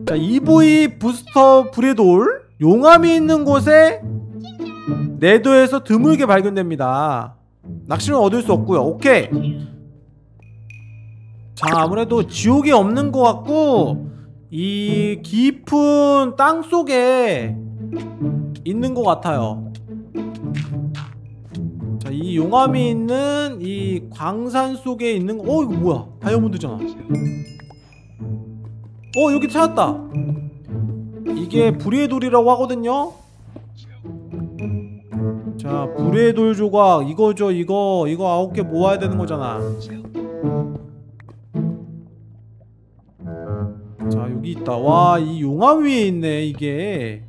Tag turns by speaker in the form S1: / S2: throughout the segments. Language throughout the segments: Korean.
S1: 자, EV 부스터 브레돌 용암이 있는 곳에 네더에서 드물게 발견됩니다. 낚시는 얻을 수 없고요. 오케이. 자, 아무래도 지옥이 없는 것 같고 이 깊은 땅 속에 있는 것 같아요. 자, 이 용암이 있는 이 광산 속에 있는 거. 이거 뭐야? 다이아몬드잖아. 여기 찾았다. 이게 불의 돌이라고 하거든요. 자, 불의 돌 조각 이거죠. 이거 9개 모아야 되는 거잖아. 자, 여기 있다. 와, 이 용암 위에 있네 이게.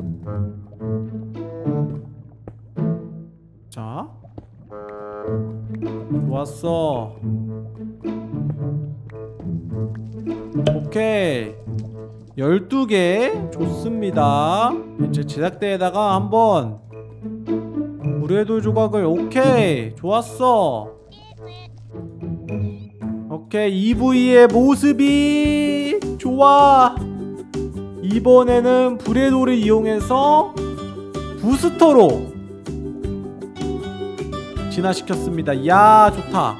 S1: 자, 좋았어. 오케이, 12개 좋습니다. 이제 제작대에다가 한번 불의 돌 조각을. 오케이, 좋았어. 오케이, EV의 모습이 좋아. 이번에는 불의 돌을 이용해서 부스터로 진화시켰습니다. 야, 좋다.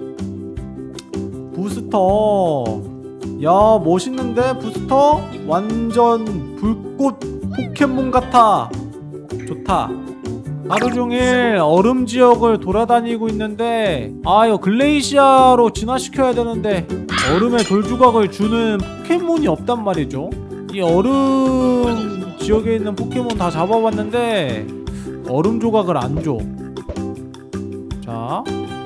S1: 부스터. 야, 멋있는데 부스터? 완전 불꽃 포켓몬 같아. 좋다. 하루종일 얼음 지역을 돌아다니고 있는데 이거 글레이시아로 진화시켜야 되는데 얼음의 돌조각을 주는 포켓몬이 없단 말이죠. 이 얼음 지역에 있는 포켓몬 다 잡아봤는데 얼음 조각을 안 줘. 자,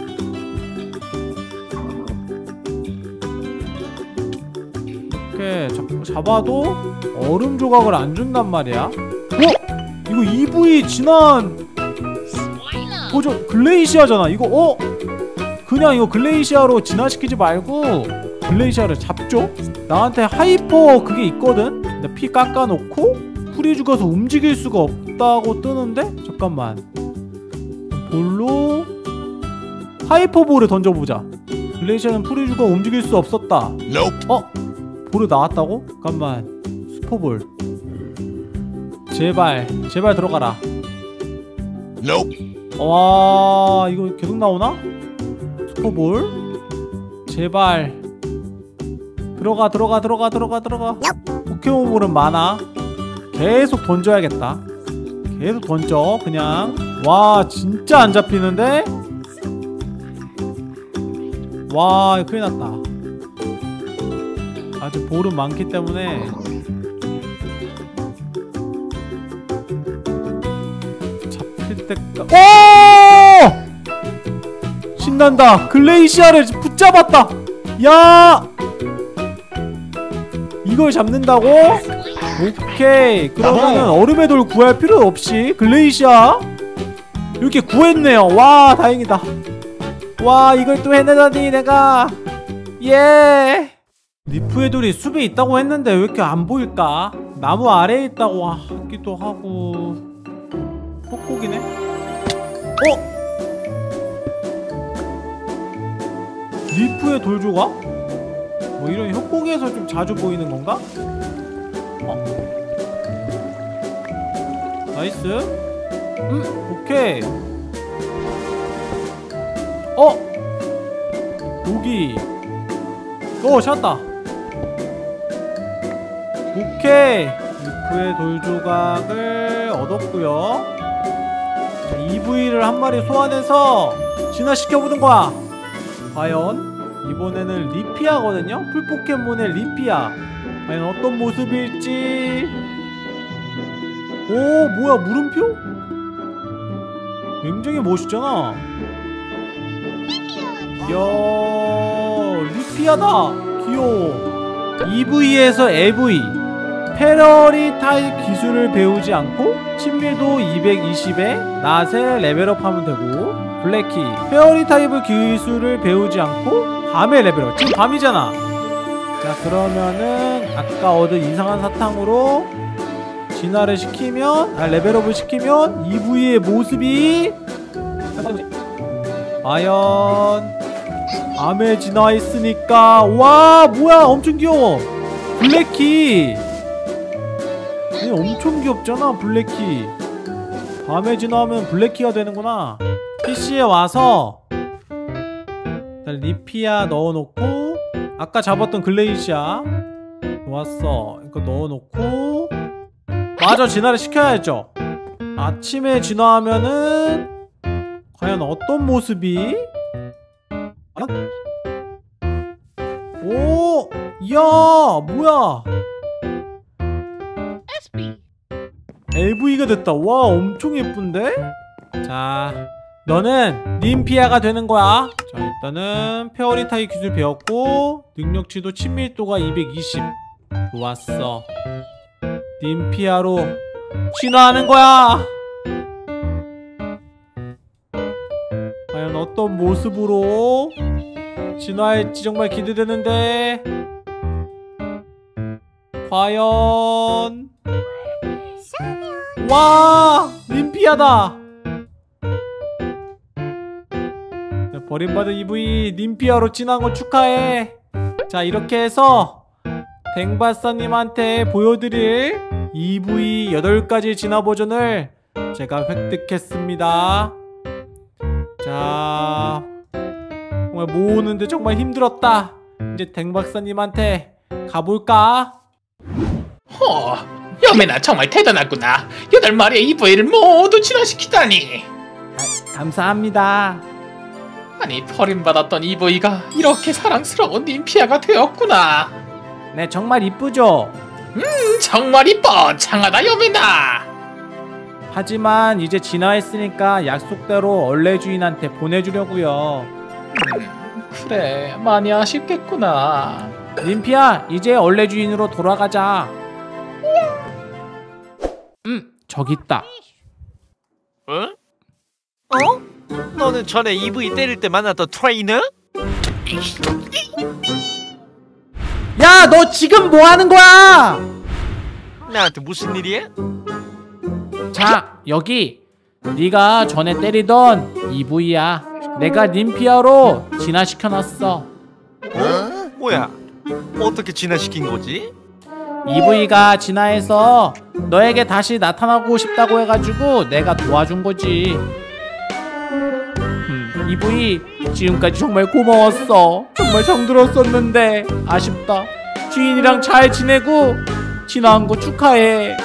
S1: 이렇게 잡아도 얼음 조각을 안 준단 말이야. 이거 EV 진화한 버전 글레이시아잖아. 이거 그냥 이거 글레이시아로 진화시키지 말고 글레이시아를 잡죠? 나한테 하이퍼 그게 있거든? 근데 피 깎아놓고 풀이 죽어서 움직일 수가 없다고 뜨는데? 잠깐만, 볼로 하이퍼볼을 던져보자. 글레이시아는 풀이 죽어 움직일 수 없었다. 볼을 나왔다고? 잠깐만, 슈퍼볼 제발 들어가라. 와, 이거 계속 나오나? 슈퍼볼 제발 들어가. 포켓몬볼은 많아. 계속 던져야겠다. 계속 던져 그냥. 와, 진짜 안 잡히는데? 와, 큰일 났다. 아직 볼은 많기 때문에 잡힐 때까지. 신난다. 글레이시아를 붙잡았다. 야, 이걸 잡는다고? 오케이, 그러면은 얼음의 돌 구할 필요 없이 글레이시아 이렇게 구했네요. 와, 다행이다. 와, 이걸 또 해내다니 내가. 예. 리프의 돌이 숲에 있다고 했는데 왜 이렇게 안 보일까? 나무 아래에 있다고 하기도 하고. 뽁뽁이네? 리프의 돌 조각? 뭐 이런 협곡에서 좀 자주 보이는 건가? 나이스. 오케이. 여기. 찾았다. 오케이, 리프의 돌 조각을 얻었고요. EV를 한 마리 소환해서 진화시켜보는 거야. 과연 이번에는 리피아거든요? 풀포켓몬의 리피아. 과연 어떤 모습일지. 뭐야, 물음표? 굉장히 멋있잖아. 이야, 리피아다. 귀여워. EV에서 EV 페러리 타입 기술을 배우지 않고 친밀도 220에 낫에 레벨업하면 되고, 블랙키 페어리 타입 기술을 배우지 않고 밤에 레벨업. 지금 밤이잖아. 자, 그러면은 아까 얻은 이상한 사탕으로 진화를 시키면, 레벨업을 시키면 EV의 모습이 과연 밤에 진화했으니까. 와, 뭐야, 엄청 귀여워. 블랙키. 얘 엄청 귀엽잖아 블랙키. 밤에 진화하면 블랙키가 되는구나. PC에 와서 일단 리피아 넣어놓고 아까 잡았던 글레이시아 좋았어. 이거 넣어놓고 마저 진화를 시켜야죠. 아침에 진화하면은 과연 어떤 모습이? 오! 이야! 뭐야! LV가 됐다. 와, 엄청 예쁜데? 자, 너는 님피아가 되는 거야. 자, 일단은 페어리타입 기술 배웠고 능력치도 친밀도가 220. 좋았어. 님피아로 진화하는 거야. 과연 어떤 모습으로 진화할지 정말 기대되는데. 과연. 와! 님피아다! 버림받은 EV 님피아로 진화한 거 축하해. 자, 이렇게 해서 댕바사님한테 보여드릴 EV 8가지 진화 버전을 제가 획득했습니다. 자, 정말 모으는데 정말 힘들었다. 이제 댕박사님한테 가볼까?
S2: 여매나 정말 대단하구나. 8마리의 EV를 모두 진화시키다니.
S1: 감사합니다.
S2: 아니, 버림받았던 EV가 이렇게 사랑스러운 님피아가 되었구나.
S1: 네, 정말 이쁘죠?
S2: 정말 이뻐. 장하다 여매나.
S1: 하지만 이제 진화했으니까 약속대로 얼레 주인한테 보내주려고요.
S2: 그래, 많이 아쉽겠구나.
S1: 님피아, 이제 얼레 주인으로 돌아가자. 저기 있다.
S3: 어? 너는 전에 EV 때릴 때 만났던 트레이너?
S1: 야, 너 지금 뭐 하는 거야?
S3: 나한테 무슨 일이야?
S1: 자, 여기 네가 전에 때리던 EV야. 내가 님피아로 진화시켜놨어.
S3: 뭐야? 어떻게 진화시킨 거지?
S1: EV가 진화해서 너에게 다시 나타나고 싶다고 해가지고 내가 도와준 거지. EV 지금까지 정말 고마웠어. 정말 정들었었는데 아쉽다. 주인이랑 잘 지내고 진화한 거 축하해.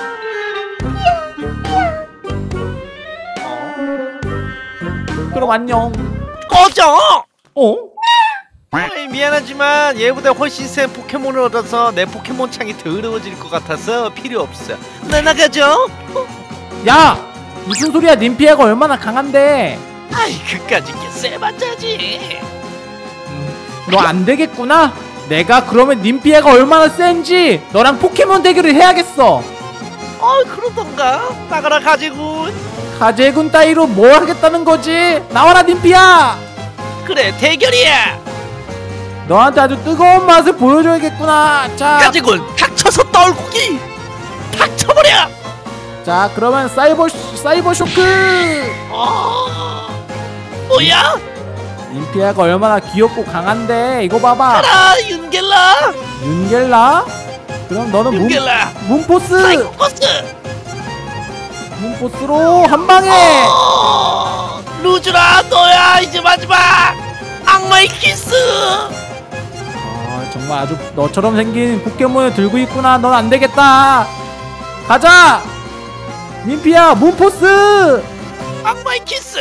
S1: 그럼 안녕.
S3: 꺼져!
S1: 어?
S3: 어이, 미안하지만 얘보다 훨씬 센 포켓몬을 얻어서 내 포켓몬 창이 더러워질 것 같아서 필요 없어. 나 나가죠?
S1: 야! 무슨 소리야. 님피아가 얼마나 강한데.
S3: 아이, 그까짓 게 세봤자지.
S1: 너 안 되겠구나. 내가 그러면 님피아가 얼마나 센지 너랑 포켓몬 대결을 해야겠어.
S3: 그러던가. 나가라 가재군.
S1: 가재군 따위로 뭘 하겠다는 거지. 나와라 님피아.
S3: 그래, 대결이야.
S1: 너한테 아주 뜨거운 맛을 보여줘야겠구나. 자,
S3: 가재군, 닥쳐서 떨구기. 닥쳐버려.
S1: 자, 그러면 사이버 쇼크.
S3: 뭐야?
S1: 님피아가 얼마나 귀엽고 강한데. 이거 봐봐.
S3: 가라, 윤겔라.
S1: 윤겔라? 그럼 너는
S3: 윤겔라.
S1: 문포스.
S3: 사이코코스.
S1: 문포스로 한 방에.
S3: 루즈라, 너야. 이제 마지막 악마의 키스.
S1: 정말 아주 너처럼 생긴 포켓몬을 들고 있구나. 넌 안 되겠다. 가자. 님피아 문포스.
S3: 악마의 키스.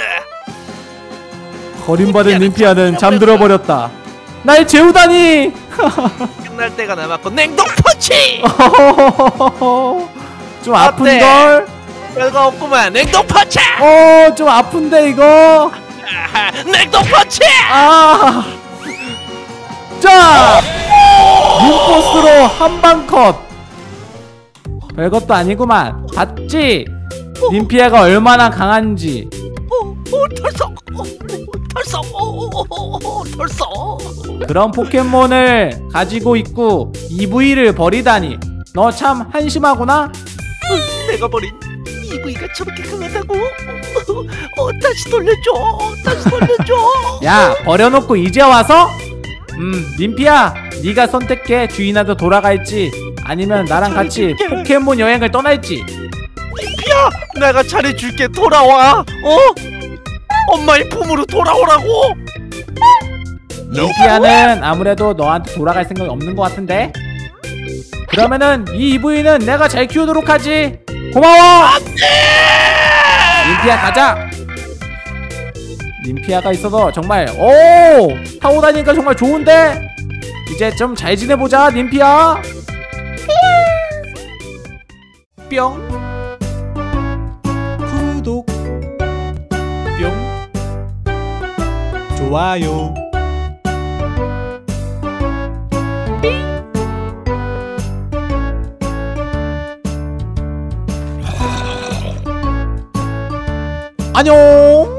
S1: 버림받은 님피아는 잠들어 버렸다. 날 재우다니.
S3: 끝날 때가 남았고 냉동 펀치.
S1: 좀 아픈걸?
S3: 별거 없구만. 냉동 펀치.
S1: 좀 아픈데 이거.
S3: 냉동 펀치.
S1: 자, 문포스로 한방 컷. 별것도 아니구만. 봤지? 님피아가 얼마나 강한지.
S3: 털썩.
S1: 그런 포켓몬을 가지고 있고 EV를 버리다니. 너 참 한심하구나.
S3: 내가 버린 EV가 저렇게 강하다고? 다시 돌려줘.
S1: 야, 버려놓고 이제 와서? 님피아, 네가 선택해. 주인한테 돌아갈지 아니면 나랑 같이 포켓몬 여행을 떠날지.
S3: 님피야, 내가 잘해줄게. 돌아와. 엄마의 품으로 돌아오라고.
S1: 님피아는 아무래도 너한테 돌아갈 생각이 없는 것 같은데. 그러면은 이 EV는 내가 잘 키우도록 하지. 고마워. 님피아 가자. 님피아가 있어서 정말 타고 다니니까 정말 좋은데. 이제 좀 잘 지내보자 님피아. 뿅. 구독 뿅. 좋아요. 안녕.